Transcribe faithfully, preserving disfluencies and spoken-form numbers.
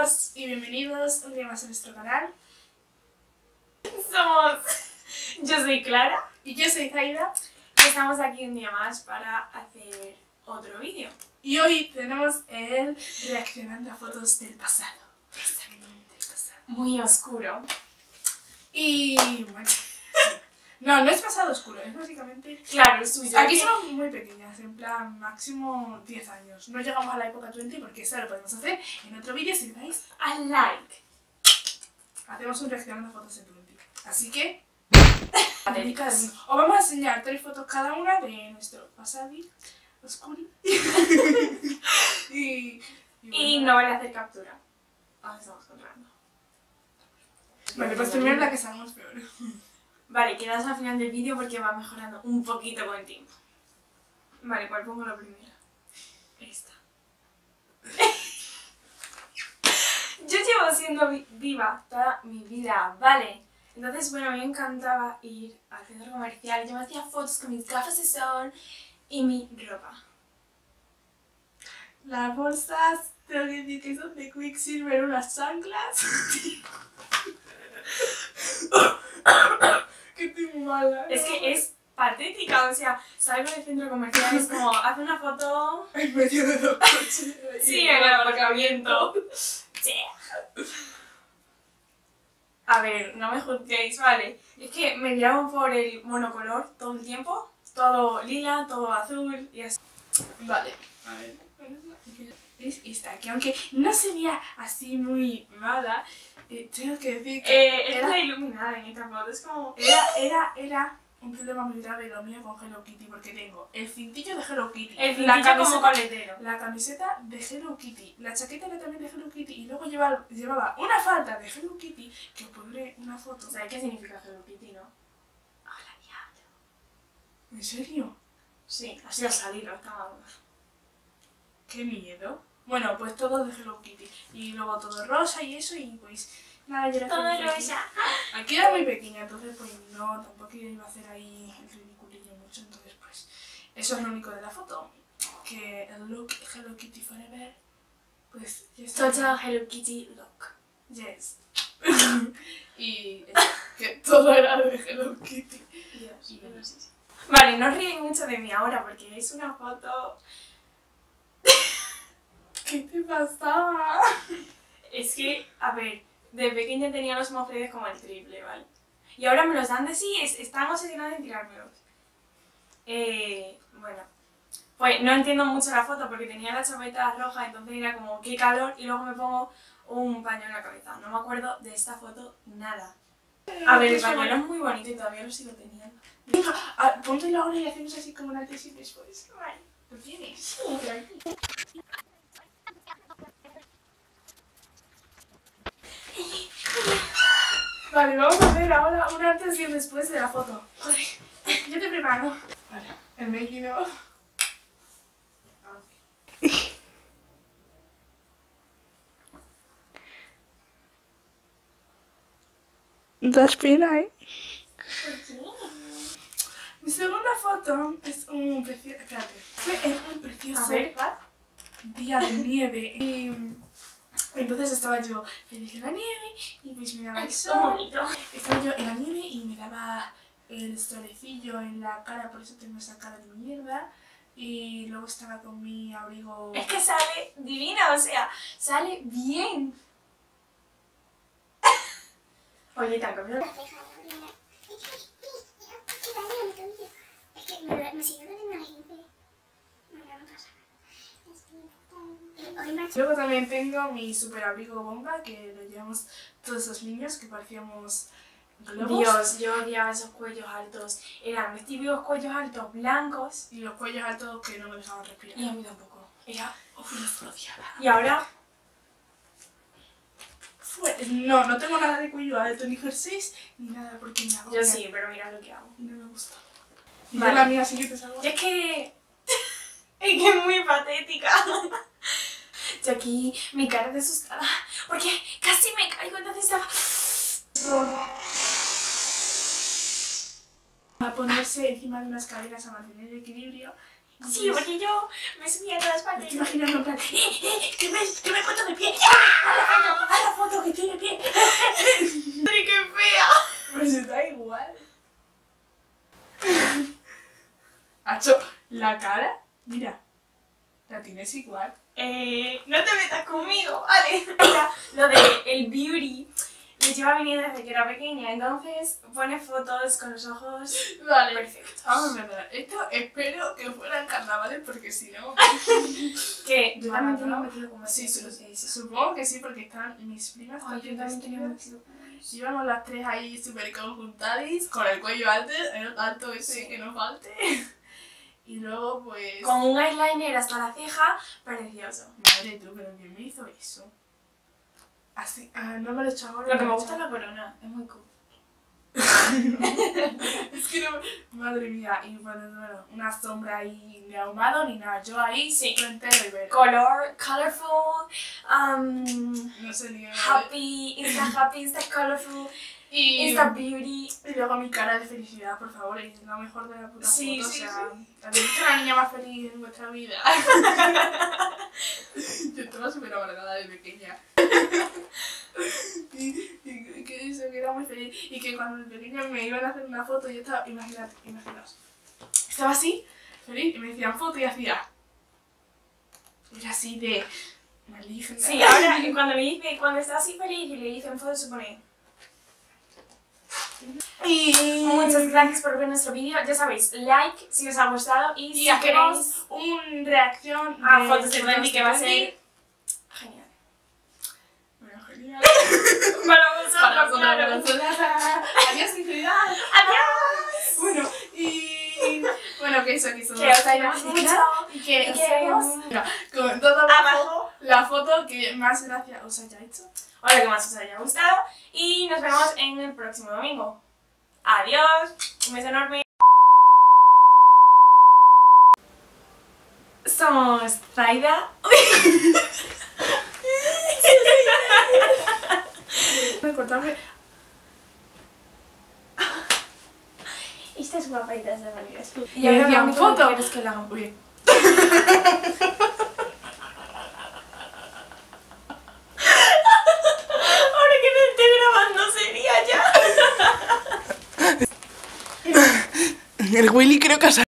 todos y bienvenidos un día más a nuestro canal. Somos... Yo soy Clara Y yo soy Zaida. y estamos aquí un día más para hacer otro vídeo. Y hoy tenemos el reaccionando a fotos del pasado. Precisamente del pasado. Muy oscuro. Y bueno... No, no es pasado oscuro, es básicamente... Claro, es suyo. Aquí somos muy pequeñas, en plan máximo diez años. No llegamos a la época veinte porque eso lo podemos hacer en otro vídeo si dais a like. hacemos un reaccionando a fotos de veinte. Así que... Patéticas. Os vamos a enseñar tres fotos cada una de nuestro pasado oscuro. y, y, Y bueno. no vale hacer captura. Ahora estamos controlando. Vale, pues primero la que salgamos peor. Vale, quedaos al final del vídeo porque va mejorando un poquito con el tiempo. Vale, ¿cuál pongo la primera? Esta. Yo llevo siendo vi viva toda mi vida, ¿vale? Entonces, bueno, a mí me encantaba ir al centro comercial. Yo me hacía fotos con mis gafas de sol y mi ropa. Las bolsas, tengo que decir que son de Quicksilver, unas chanclas. Que estoy muy mala. Es que es patética, o sea, salgo del centro comercial y es como, haz una foto... En medio de dos coches. Sí, en el aparcamiento. Sí. A ver, no me juzguéis, ¿vale? Es que me llamo por el monocolor todo el tiempo. Todo lila, todo azul y así. Vale, a ver. Es esta, que aunque no se vea así muy mala, eh, tengo que decir que Eh, es era, la iluminada en esta foto, es como... era, era, era un problema muy grave lo mío con Hello Kitty, porque tengo el cintillo de Hello Kitty, El la cintillo camiseta, como coletero. la camiseta de Hello Kitty, la chaqueta era también de Hello Kitty y luego llevaba, llevaba una falda de Hello Kitty que os pondré una foto. ¿Sabes qué significa Hello Kitty, no? Hola, diablo. ¿En serio? Sí, así al salir, lo estábamos. ¡Qué miedo! Bueno, pues todo de Hello Kitty y luego todo rosa y eso y pues nada, yo era Todo feliz aquí. rosa. Aquí era muy pequeña, entonces pues no, tampoco iba a hacer ahí el ridiculillo mucho, entonces pues eso es lo único de la foto, que el look Hello Kitty Forever, pues ya está. Total Hello Kitty look. Yes. Y eso, que todo era de Hello Kitty. Dios, Y no sé si- Vale, no os ríen mucho de mí ahora porque es una foto... ¿Qué te pasaba? Es que, a ver, de pequeña tenía los mofletes como el triple, ¿vale? Y ahora me los dan de sí, es, están obsesionados en tirármelos. Eh, bueno, pues no entiendo mucho la foto porque tenía la chapeta roja, entonces era como, qué calor, y luego me pongo un pañuelo en la cabeza. No me acuerdo de esta foto nada. A ver, el pañuelo es muy bonito y todavía lo sigo teniendo. Venga, a- póntelo ahora y hacemos así como un antes y después. Vale. ¿Lo tienes? Sí. Vale, vamos a ver ahora un antes y un después de la foto. Joder, yo te preparo. Vale, el making of. Das pena, ¿eh? Mi segunda foto es un precioso... Espérate. Fue en un precioso A ver, ¿va? día de nieve. Y entonces estaba yo feliz en la nieve y pues me daba el Qué sol. bonito. Estaba yo en la nieve y me daba el solecillo en la cara, por eso tengo esa cara de mierda. Y luego estaba con mi abrigo... Es que sale divina, o sea, sale bien. Oye, ¿te han cambiado? Es que me, me sigue doliendo la gente. No, no pasa nada. Hoy me ha hecho... Luego también tengo mi super abrigo bomba, que lo llevamos todos los niños, que parecíamos globos. Dios, yo odiaba esos cuellos altos. Eran los típicos cuellos altos blancos. Y los cuellos altos que no me dejaban respirar. Y a mí tampoco. Era... Uf, los odiaba. Y ahora... Fue- No, no tengo nada de cuello alto, ni jerseys, ni nada, porque me hago. Yo sí, pero mira lo que hago. Y no me gusta. Y Vale. yo la mía sí que te salgo. Es que... Es que es muy patética. Yo aquí, mi cara de asustada, porque casi me caigo, entonces estaba... A ponerse encima de unas caderas a mantener el equilibrio. Sí, porque yo me subía a todas Me partes. estoy imaginando en plan, ¡eh, eh! ¡Que me, que me encuentro de pie! ¡Ah! la cara, mira, la tienes igual. Eh, no te metas conmigo, vale. Mira, lo de el beauty le lleva viniendo desde que era pequeña, entonces pone fotos con los ojos Vale, perfectos. vamos a ver, esto espero que fueran carnavales porque si no... Que yo también tenía un no, vestido como sí, ese, su- lo sé, sí. supongo que sí porque están mis primas Ay, yo también también tenía un vestidas. vestido como ese. Íbamos las tres ahí súper conjuntadis, con el cuello alto, el alto ese Sí. que no falte. Y luego pues... Con un eyeliner hasta la ceja, precioso. Madre tú, pero ¿quién me hizo eso? Así, ah, no me lo he hecho ahora. Lo que me lo he gusta es hecho la corona, es muy cool. Es que no, madre mía, y bueno, bueno, una sombra ahí ni ahumado ni nada, yo ahí Sí. sí entero y ver. Color, colorful, um, No sé ni qué. happy, Insta happy, Insta colorful, Y, Insta beauty. y luego mi cara de felicidad, por favor, es lo mejor de la puta Sí, foto, sí, o sea, también es la niña más feliz en vuestra vida. Yo estaba súper amargada de pequeña. y, y que eso, que era muy feliz. Y que cuando de pequeña me iban a hacer una foto, yo estaba, imaginad, imaginaos, estaba así, feliz, y me decían foto y hacía. Era así de maligna. Sí, ahora cuando me dice, cuando está así feliz y le dicen foto se pone. Y Muchas gracias por ver nuestro vídeo. Ya sabéis, like si os ha gustado y, Y si hacemos queréis una reacción a de fotos de Trendy que va a Trendy. ser genial. Bueno, genial. Para vosotros, Para vosotros, claro. para vosotras. Adiós, sinceridad. Adiós. Bueno, y bueno, que eso, que eso. Que os queremos y mucho. y que y os que- queremos. Venga, con todo abajo, Abajo. la foto que más gracia os haya hecho. Ahora que más os haya gustado y nos vemos en el próximo domingo. Adiós. Un beso enorme. Somos Zaida. No cortarme. Estas guapaitas de Validas. Y ahora ahora la lo único foto. que quiero es que la hagan. Uy. Ahora que me estoy grabando sería ya. El Willy creo que ha